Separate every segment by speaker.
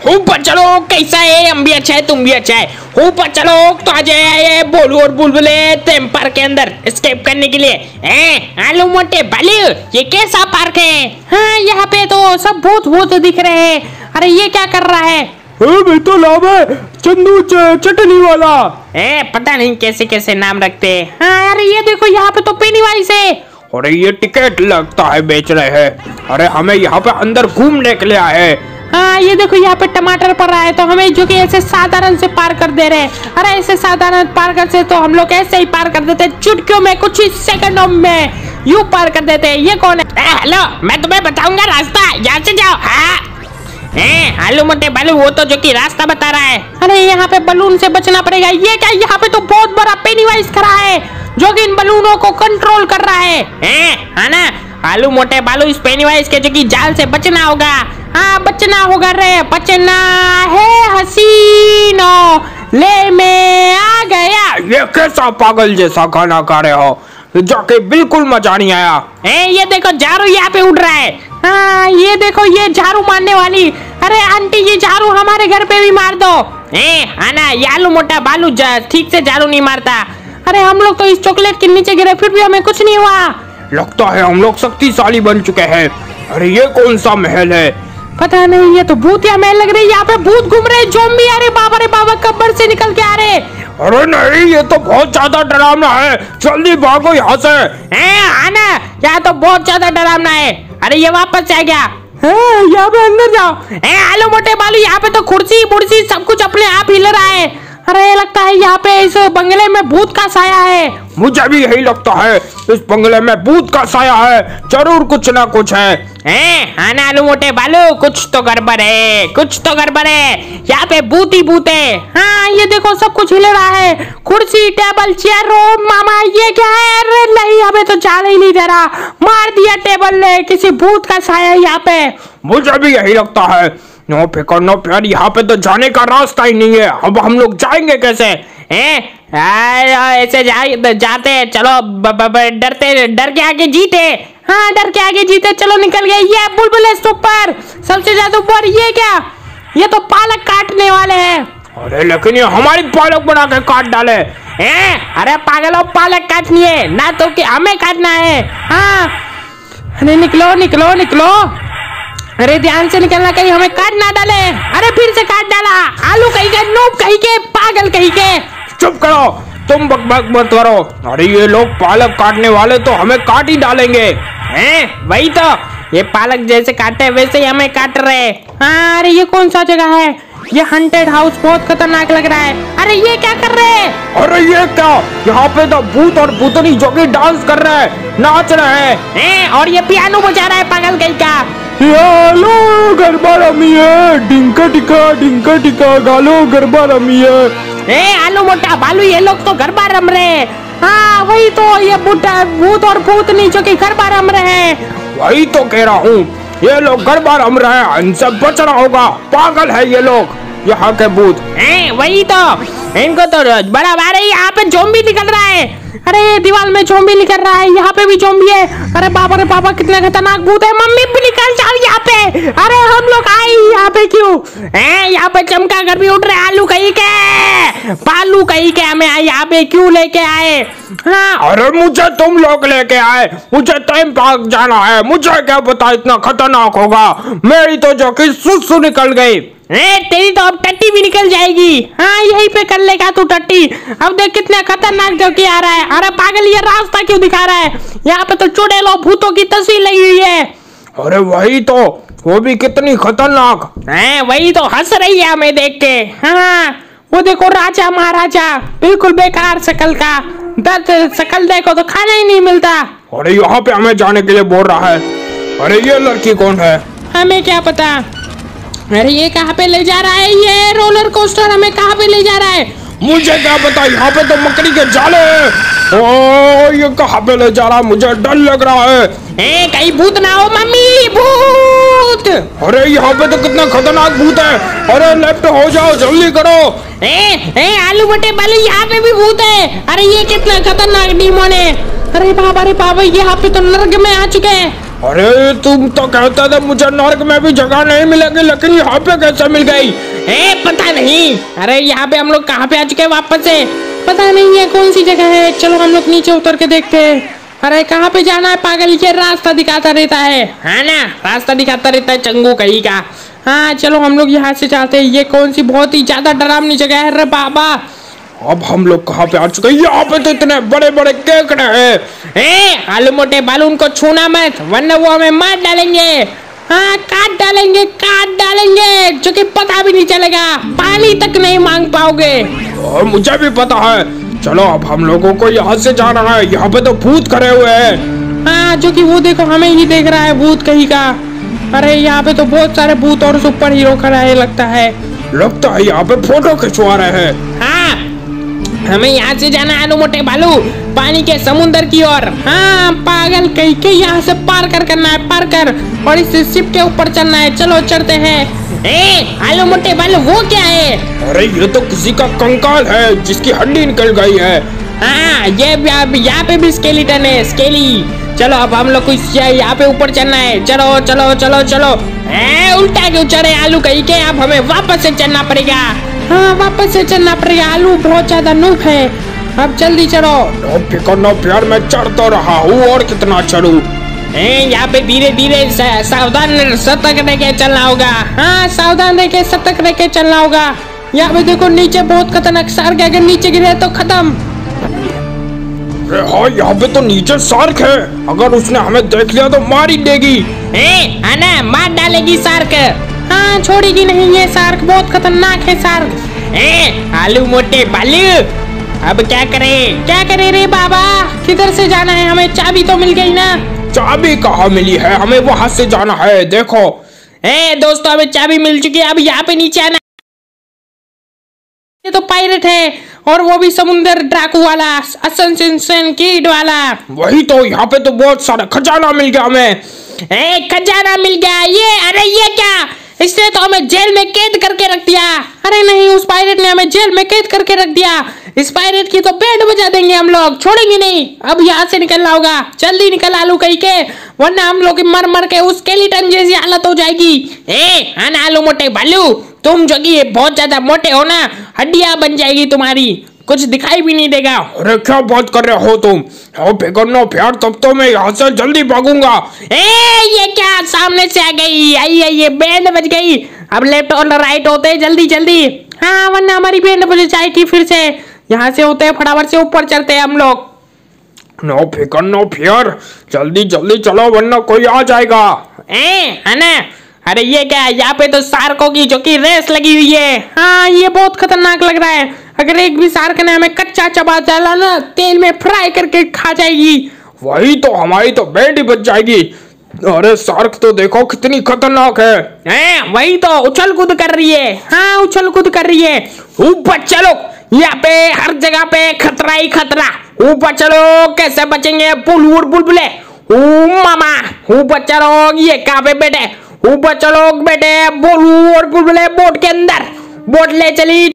Speaker 1: ऊपर चलो, कैसा है? हम भी अच्छा है, तुम भी अच्छा है। ऊपर चलो तो आ जाए बोलू और बुलबुले थीम पार्क के अंदर एस्केप करने के लिए। आलू मोटे बालू, ये कैसा पार्क है? हाँ, यहाँ पे तो सब भूत भूत दिख रहे हैं। अरे ये क्या कर रहा है?
Speaker 2: मैं तो नाम है चंदू चटनी वाला।
Speaker 1: पता नहीं कैसे कैसे नाम रखते हैं। हाँ अरे ये देखो, यहाँ पे तो पेनीवाइज है।
Speaker 2: अरे ये टिकट लगता है बेच रहे हैं। अरे हमें यहाँ पे अंदर घूमने के लिए आए।
Speaker 1: हाँ ये देखो, यहाँ पे टमाटर पड़ रहा है तो हमें जो कि ऐसे साधारण से पार कर दे रहे हैं। अरे ऐसे साधारण पार कर से तो हम लोग ऐसे ही पार कर देते हैं, चुटकियों में, कुछ ही सेकंडों में यूं पार कर देते हैं। ये कौन है? हेलो, मैं तुम्हें बताऊंगा रास्ता, यहाँ से जाओ। हाँ आलू मोटे बालू, वो तो जो कि रास्ता बता रहा है। अरे यहाँ पे बलून से बचना पड़ेगा। ये क्या, यहाँ पे तो बहुत बड़ा पेनीवाइज खड़ा है जो कि इन बलूनों को कंट्रोल कर रहा है। है ना आलू मोटे बालू, इस पेनीवाइज के जो कि जाल से बचना होगा। हाँ बचना होगा रे, बचना है हसीनो, ले मैं आ गया।
Speaker 2: ये कैसा पागल जैसा खाना खा रहे हो, जाके बिल्कुल मजा नहीं आया।
Speaker 1: ये देखो झाड़ू यहाँ पे उड़ रहा है। हाँ ये देखो, ये झाड़ू मारने वाली। अरे आंटी, ये झाड़ू हमारे घर पे भी मार दो। आना, ये आलू मोटा बालू ठीक से झाड़ू नहीं मारता। अरे हम लोग तो इस चॉकलेट के नीचे गिरे, फिर भी हमें कुछ नहीं हुआ।
Speaker 2: लगता है हम लोग शक्तिशाली बन चुके हैं। अरे ये कौन सा महल है?
Speaker 1: पता नहीं, ये तो भूतिया महल लग रही है। यहाँ पे भूत घूम रहे, ज़ॉम्बी आ रहे, बाबा रे बाबा, कब्र से निकल के आ रहे।
Speaker 2: अरे नहीं, ये तो बहुत ज्यादा डरावना है, जल्दी भागो यहाँ से।
Speaker 1: आना, यहाँ तो बहुत ज्यादा डरावना है। अरे ये वापस आ गया। यहाँ पे अंदर जाओ। आलू मोटे बालू, यहाँ पे तो कुर्सी बुर्सी सब कुछ अपने आप हिल रहा है। अरे लगता है यहाँ पे इस बंगले में भूत का साया है।
Speaker 2: मुझे भी यही लगता है, इस बंगले में भूत का साया है, जरूर कुछ ना कुछ है।
Speaker 1: आना आलू मोटे बालू, कुछ तो गड़बड़ है, कुछ तो गड़बड़ है। यहाँ पे भूत ही भूत है। हाँ ये देखो, सब कुछ हिल रहा है, कुर्सी टेबल चेयर। ओ मामा, ये क्या है? अरे नहीं, हमें तो जाने ही नहीं दे रहा, मार दिया टेबल ने। किसी भूत का साया है यहाँ पे।
Speaker 2: मुझे भी यही लगता है। नो फिकर नो प्यार, यहाँ पे तो जाने का रास्ता ही नहीं है। अब हम लोग जाएंगे कैसे?
Speaker 1: ऐसे जाते हैं, चलो डरते, डर के आगे जीते। हाँ डर के आगे जीते, चलो निकल गए। ये बुलबुल ऊपर, सबसे ज्यादा ऊपर। ये क्या, ये तो पालक काटने वाले हैं।
Speaker 2: अरे लेकिन ये हमारी पालक बना के काट डाले।
Speaker 1: अरे पागलों, पालक काटनी है ना तो कि हमें काटना है। हाँ अरे निकलो निकलो निकलो, अरे ध्यान से निकलना, कहीं हमें काट ना डाले। अरे फिर से काट डाला। आलू कहीं के, नूब कहीं के, पागल कहीं के।
Speaker 2: चुप करो, तुम बकबक मत करो। अरे ये लोग पालक काटने वाले तो हमें काट ही डालेंगे।
Speaker 1: वही तो, ये पालक जैसे काटे वैसे ही हमें काट रहे। हाँ अरे ये कौन सा जगह है? ये हंटेड हाउस बहुत खतरनाक लग रहा है। अरे ये क्या कर रहे हैं?
Speaker 2: अरे ये क्या, यहाँ पे तो भूत और भूतनी जो कि डांस कर रहे हैं, नाच रहे हैं।
Speaker 1: और ये पियानो बजा रहा है, पागल कहीं का।
Speaker 2: गालो गरबा रमी है, डिंका टिका गालो गरबा रमी है।
Speaker 1: आलू मोटा बालू, ये लोग तो गरबा रम रहे हैं। हाँ वही तो, ये भूत और भूतनी जो कि गरबा रम रहे हैं।
Speaker 2: वही तो कह रहा हूँ, ये लोग गरबा रम रहे हैं, इनसे बचना होगा। पागल है ये लोग, यहाँ के भूत।
Speaker 1: वही तो, इनको तो बड़ा बार है। यहाँ पे ज़ॉम्बी निकल रहा है। अरे दीवार में ज़ॉम्बी निकल रहा है, यहाँ पे भी ज़ॉम्बी है। अरे बाबा रे बाबा, कितने खतरनाक भूत है। मम्मी भी निकल जाओ यहाँ पे। अरे हम लोग आए यहाँ पे क्यों? यहाँ पे चमगादड़ भी उठ रहे। आलू कहीं के, बालू कहीं के, हमें यहाँ पे क्यों लेके आए? हाँ
Speaker 2: अरे मुझे तुम लोग लेके आए, मुझे थीम पार्क जाना है। मुझे क्या पता इतना खतरनाक होगा। मेरी तो जो कि सुसु निकल गई।
Speaker 1: तेरी तो अब टट्टी भी निकल जाएगी। हाँ यहीं पे कर लेगा तू टट्टी। अब देख कितना खतरनाक जो कि आ रहा है। अरे पागल, ये रास्ता क्यों दिखा रहा है? यहाँ पे तो चुड़ैल और भूतों की तस्वीर लगी हुई है।
Speaker 2: अरे वही तो, वो भी कितनी खतरनाक।
Speaker 1: वही तो, हंस रही है हमें देख के। हाँ वो देखो, राजा महाराजा, बिल्कुल बेकार शकल का। दर्द शकल देखो तो खाना ही नहीं मिलता।
Speaker 2: अरे यहाँ पे हमें जाने के लिए बोल रहा है। अरे ये लड़की कौन है?
Speaker 1: हमें क्या पता। अरे ये कहाँ पे ले जा रहा है? ये रोलर कोस्टर हमें कहाँ पे ले जा रहा है?
Speaker 2: मुझे क्या पता, यहाँ पे तो मकड़ी के जाले हैं। ओ ये कहाँ पे ले जा रहा है? मुझे डर लग रहा है।
Speaker 1: कहीं भूत ना हो मम्मी, भूत।
Speaker 2: अरे यहाँ पे तो कितना खतरनाक भूत है। अरे लेफ्ट हो जाओ, जल्दी करो।
Speaker 1: आलू मोटे बालू, यहाँ पे भी भूत है। अरे ये कितना खतरनाक डीमन है। अरे बाबा रे बाबा, यहाँ पे तो नर्क में आ चुके हैं।
Speaker 2: अरे तुम तो कहते थे मुझे नर्क में भी जगह नहीं मिलेगी, लेकिन यहाँ पे कैसे मिल गई?
Speaker 1: पता नहीं। अरे यहाँ पे हम लोग कहाँ पे आ चुके हैं वापस से, पता नहीं है कौन सी जगह है। चलो हम लोग नीचे उतर के देखते हैं। अरे कहाँ पे जाना है पागल, ये रास्ता दिखाता रहता है ना, रास्ता दिखाता रहता है चंगू कहीं का। हाँ चलो हम लोग यहाँ से जाते हैं। ये कौन सी बहुत ही ज्यादा डरावनी जगह है रे बाबा।
Speaker 2: अब हम लोग कहाँ पे आ चुके हैं? यहाँ पे तो इतने बड़े बड़े केकड़े हैं।
Speaker 1: आलू मोटे बालून को छूना मत, वरना वो हमें मार डालेंगे। हाँ काट डालेंगे जो कि पता भी नहीं चलेगा, पानी तक नहीं मांग पाओगे।
Speaker 2: और मुझे भी पता है। चलो अब हम लोगों को यहाँ से जाना है। यहाँ पे तो भूत खड़े हुए हैं।
Speaker 1: हाँ जो कि वो देखो हमें ही देख रहा है भूत कहीं का। अरे यहाँ पे तो बहुत सारे भूत और सुपर हीरो खड़ा है लगता है
Speaker 2: यहाँ पे फोटो खिंचवा रहे हैं।
Speaker 1: हाँ हमें यहाँ से जाना है आलू मोटे बालू, पानी के समुंदर की ओर। हाँ पागल कहीं के यहाँ से पार करना है, पार कर, और इस शिप के ऊपर चलना है। चलो चढ़ते हैं। आलू मोटे बालू वो क्या है?
Speaker 2: अरे ये तो किसी का कंकाल है जिसकी हड्डी निकल गई है।
Speaker 1: हाँ ये यहाँ पे भी स्केलेटन है, स्केली। चलो अब हम लोग को यहाँ पे ऊपर चलना है। चलो चलो चलो चलो। उल्टा क्यों चढ़े आलू कहीं के, अब हमें वापस से चलना पड़ेगा। हाँ वापस से चलना पड़ेगा, आलू बहुत ज्यादा नूक है। अब जल्दी चलो।
Speaker 2: नो प्यार मैं चढ़ तो रहा हूँ, और कितना चढ़ूं?
Speaker 1: यहाँ पे धीरे धीरे सावधान सतर्क रह के चलना होगा। हाँ सावधान रह के सतर्क रह के चलना होगा। यहाँ पे देखो नीचे बहुत खतरनाक शार्क है, अगर नीचे गिरे तो खत्म।
Speaker 2: हाँ यहाँ पे तो नीचे शार्क है, अगर उसने हमें देख लिया तो मार ही देगी।
Speaker 1: आना मार डालेगी शार्क। हाँ छोड़ेगी नहीं ये शार्क, बहुत खतरनाक है शार्क। आलू मोटे बालू अब क्या करे रे बाबा, किधर से जाना है? हमें चाबी तो मिल गई ना।
Speaker 2: चाबी कहाँ मिली है? हमें वहां से जाना है। देखो
Speaker 1: दोस्तों हमें चाबी मिल चुकी है, अब यहाँ पे नीचे आना। ये तो पायरेट है, और वो भी समुंदर डाकू वाला, असनसिन किड वाला।
Speaker 2: वही तो, यहाँ पे तो बहुत सारा खजाना मिल गया हमें।
Speaker 1: खजाना मिल गया ये। अरे ये क्या, इसने तो हमें जेल में कैद करके रख दिया। अरे नहीं, उस पायरेट ने हमें जेल में कैद करके रख दिया। इस पायरेट की तो बैंड बजा देंगे हम लोग, छोड़ेंगे नहीं। अब यहाँ से निकलना होगा, जल्दी निकल आलू कहीं के, वरना हम लोग मर मर के उस स्केलेटन जैसी हालत हो जाएगी। आना आलू मोटे भालू, तुम जो कि बहुत ज्यादा मोटे हो ना, हड्डियां बन जाएगी तुम्हारी, कुछ दिखाई भी नहीं देगा।
Speaker 2: अरे क्या बात कर रहे हो तुम? प्यार तब तो मैं यहाँ से जल्दी भागूंगा।
Speaker 1: ये क्या, सामने से आ गई। आई ये बैंड बज गई। अब लेफ्ट और राइट होते हैं जल्दी जल्दी। हाँ वरना हमारी बैंड बज जाएगी फिर से। यहाँ से होते हैं फटाफट से ऊपर चलते हैं हम लोग।
Speaker 2: नो फियर, जल्दी जल्दी चलो वरना कोई आ जाएगा।
Speaker 1: है ना? अरे ये क्या, यहाँ पे तो शार्कों की जो कि रेस लगी हुई है। हाँ ये बहुत खतरनाक लग रहा है। अगर एक भी शार्क ने हमें कच्चा चबा डाला ना, तेल में फ्राई करके खा जाएगी।
Speaker 2: वही तो, हमारी तो बैंड ही बच जाएगी। अरे शार्क तो देखो कितनी खतरनाक है।
Speaker 1: वही तो उछल कूद कर रही है। हाँ उछल कूद कर रही है। ऊपर चलो, यहाँ पे हर जगह पे खतरा ही खतरा। ऊपर चलो, कैसे बचेंगे बुलबुले। मामा ऊपर चलो, ये कहाँ पे बैठे? ऊपर चलो बेटे, बोलू और बुलबुले बोट के अंदर, बोट ले चली।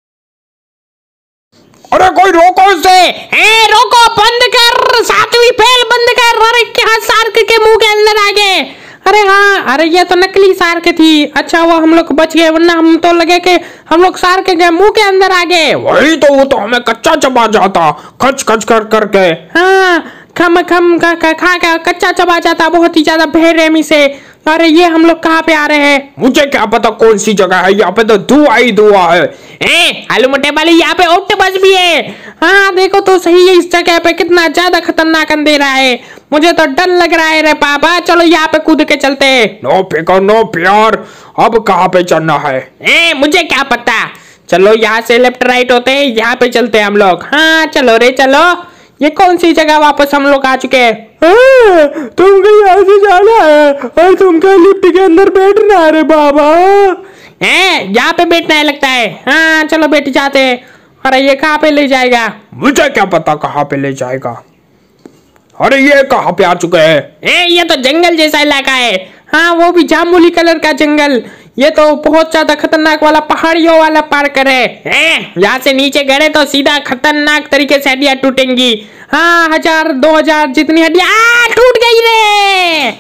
Speaker 2: अरे कोई रोको इसे।
Speaker 1: रोको, बंद कर, सातवीं फेल बंद कर। अरे क्या, शार्क के मुंह के अंदर आ गए। अरे हाँ, अरे ये तो नकली शार्क थी। अच्छा वो हम लोग बच गए, वरना हम तो लगे कि हम लोग शार्क के मुंह के अंदर आ गए।
Speaker 2: वही तो, वो तो हमें कच्चा चबा जाता, खच खच कर करके।
Speaker 1: हाँ खम खम खा कच्चा चबा जाता बहुत ही ज्यादा बेरहमी से। अरे ये हम लोग कहाँ पे आ रहे हैं?
Speaker 2: मुझे क्या पता कौन सी जगह है, यहाँ पे तो धुआं ही धुआं है।
Speaker 1: आलू मोटे वाली, यहाँ पे ऑक्टोपस भी है। हाँ देखो तो सही है, इस जगह पे कितना ज्यादा खतरनाक अंधेरा है। मुझे तो डर लग रहा है रे पापा। चलो यहाँ पे कूद के चलते हैं।
Speaker 2: नो प्यार, अब कहाँ पे चलना है?
Speaker 1: मुझे क्या पता। चलो यहाँ से लेफ्ट राइट होते हैं, यहाँ पे चलते हैं हम लोग। हाँ चलो रे चलो। ये कौन सी जगह, वापस हम लोग आ चुके हैं।
Speaker 2: तुमको यहाँ से जाना है और तुमको लिफ्ट के अंदर बैठना है रे बाबा।
Speaker 1: यहाँ पे बैठना है लगता है। हाँ चलो बैठ जाते हैं। अरे ये कहाँ पे ले जाएगा?
Speaker 2: मुझे क्या पता कहाँ पे ले जाएगा। अरे ये कहाँ पे आ चुके हैं?
Speaker 1: ये तो जंगल जैसा इलाका है। हाँ वो भी जामुनी कलर का जंगल। ये तो बहुत ज्यादा खतरनाक वाला पहाड़ियों वाला पार्क है। यहाँ से नीचे गए तो सीधा खतरनाक तरीके से हड्डियां टूटेंगी। हाँ 1000 2000 जितनी हड्डियां टूट गई रे।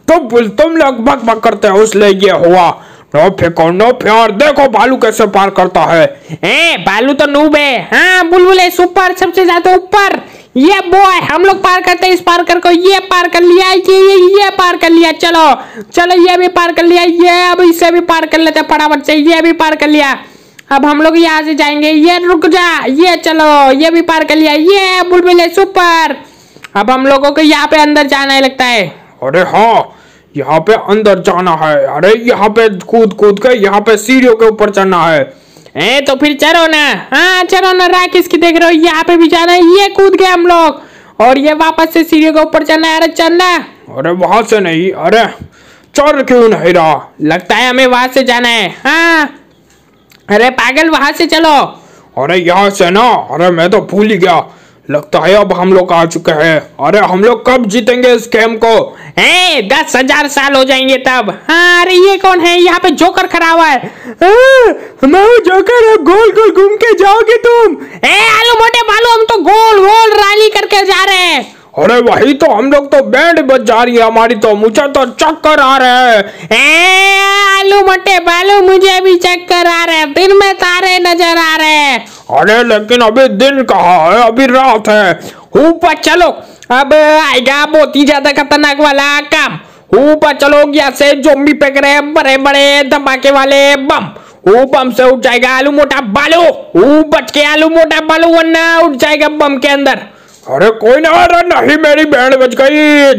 Speaker 2: तुम लोग बक बक करते हो इसलिए ये हुआ। नो फेंको नो प्यार, देखो बालू कैसे पार करता है।
Speaker 1: बालू तो नूब है। हाँ बुलबुल सुपर सबसे ज्यादा ऊपर। ये बॉय हम लोग पार करते हैं इस पार्कर को। ये पार कर लिया, ये पार कर लिया। चलो चलो ये भी पार कर लिया। ये अब इसे भी पार कर लेते फटाफट से। ये भी पार कर लिया। अब हम लोग यहाँ से जाएंगे। ये रुक जा, ये चलो ये भी पार कर लिया। ये बुलबुल सुपर। अब हम लोगों को यहाँ पे अंदर जाना है लगता है।
Speaker 2: अरे हाँ यहाँ पे अंदर जाना है। अरे यहाँ पे कूद कूद के यहाँ पे सीढ़ियों के ऊपर चढ़ना है।
Speaker 1: तो फिर चलो ना। हाँ चलो ना, राह किसकी देख रहे हो। यहाँ पे भी जाना है। ये कूद गए हम लोग और ये वापस से सीढ़ियों के ऊपर चढ़ना है। अरे चढ़ना।
Speaker 2: अरे वहां से नहीं, अरे चढ़ क्यों नहीं रहा।
Speaker 1: लगता है हमें वहां से जाना है। हाँ अरे पागल वहां से चलो।
Speaker 2: अरे यहाँ से ना, अरे मैं तो भूल ही गया। लगता है अब हम लोग आ चुके हैं। अरे हम लोग कब जीतेंगे इस गेम को।
Speaker 1: 10,000 साल हो जाएंगे तब। हाँ अरे ये कौन है। यहाँ पे जोकर खड़ा हुआ है।
Speaker 2: मैं जोकर, अब गोल गोल घूम के जाओगे तुम।
Speaker 1: आलू मोटे बालू, हम तो गोल गोल रैली करके जा रहे हैं।
Speaker 2: अरे वही तो, हम लोग तो बैंड बज जा रही है हमारी तो। मुझे तो चक्कर आ रहे हैं।
Speaker 1: आलू मोटे बालू मुझे भी चक्कर आ रहे हैं। दिन में तारे नजर आ रहे हैं।
Speaker 2: अरे लेकिन अभी दिन कहाँ है, अभी रात है।
Speaker 1: ऊपर चलो, अब आएगा बहुत ही ज्यादा खतरनाक वाला काम। ऊपर चलो, यहाँ से ज़ॉम्बी फेंक रहे हैं बड़े बड़े धमाके वाले बम। वो बम से उठ जाएगा आलू मोटा बालू। बच के आलू मोटा बालू, वरना उठ जाएगा बम के अंदर।
Speaker 2: अरे कोई ना, अरे नहीं मेरी बैंड बज गई।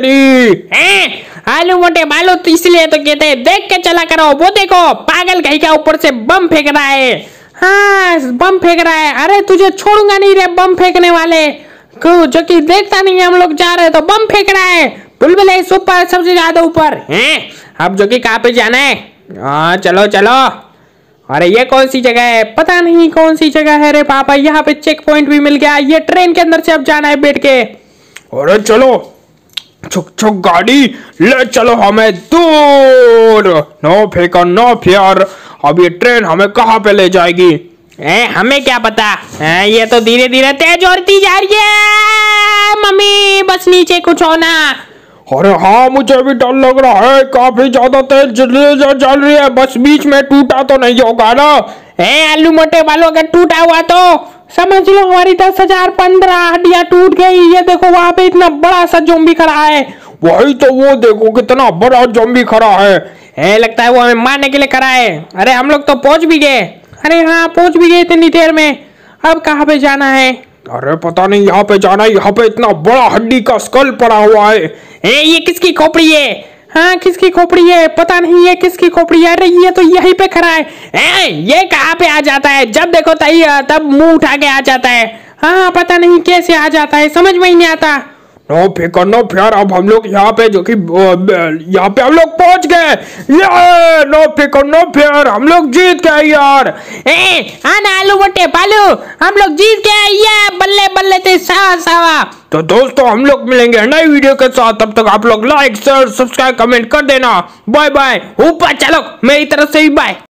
Speaker 2: तेरी
Speaker 1: आलू मोटे बालू, तो इसलिए तो कहते हैं देख के चला करो। वो देखो पागल कहीं का ऊपर से बम फेंक रहा है। हाँ बम फेंक रहा है। अरे तुझे छोड़ूंगा नहीं रे बम फेंकने वाले को, जो कि देखता नहीं है हम लोग जा रहे हैं तो बम फेंक रहा है। बुलबुल सुपर सबसे ज्यादा ऊपर है। अब जो कि कहाँ पे जाना है। हाँ चलो चलो। अरे ये कौन सी जगह है, पता नहीं कौन सी जगह है रे पापा। यहाँ पे चेक पॉइंट भी मिल गया। ये ट्रेन के अंदर से अब जाना है बैठ के।
Speaker 2: अरे चलो छुक छुक गाड़ी ले चलो हमें दूर। नो फेंको नो फियर। अब ये ट्रेन हमें कहाँ पे ले जाएगी।
Speaker 1: हमें क्या पता। ये तो धीरे धीरे तेज होती जा रही है। मम्मी बस नीचे कुछ होना।
Speaker 2: अरे हाँ मुझे भी डर लग रहा है, काफी ज्यादा तेज चल रही है। बस बीच में टूटा तो नहीं होगा ना।
Speaker 1: आलू मोटे बालों, अगर टूटा हुआ तो समझ लो हमारी 10,015 हड्डियां टूट गई। ये देखो वहां पे इतना बड़ा सा ज़ॉम्बी खड़ा है।
Speaker 2: वही तो, वो देखो कितना बड़ा ज़ॉम्बी खड़ा है।
Speaker 1: लगता है वो हमें मारने के लिए खड़ा है। अरे हम लोग तो पहुंच भी गए। अरे हाँ पहुंच भी गए इतनी देर में। अब कहाँ पे जाना है।
Speaker 2: अरे पता नहीं, यहाँ पे जाना है। यहाँ पे इतना बड़ा हड्डी का स्कल पड़ा हुआ है।
Speaker 1: ये किसकी खोपड़ी है। हाँ किसकी खोपड़ी है, पता नहीं ये किसकी खोपड़ी है। अरे ये तो यहीं पे खड़ा है। ये कहाँ पे आ जाता है, जब देखो तब मुंह उठा के आ जाता है। हाँ पता नहीं कैसे आ जाता है, समझ में ही नहीं आता।
Speaker 2: नो फिकर नो फियर। अब हम लोग यहाँ पे जो कि यहाँ पे हम लोग पहुंच गए। नो फिकर नो फियर, हम लोग जीत गए यार।
Speaker 1: आना आलू मोटे बालू, हम लोग जीत गए। ये बल्ले बल्ले थे सावा सावा।
Speaker 2: तो दोस्तों हम लोग मिलेंगे नई वीडियो के साथ। तब तक आप लोग लाइक शेयर सब्सक्राइब कमेंट कर देना। Bye bye.
Speaker 1: ऊपर चलो, मेरी तरफ से भी बाय।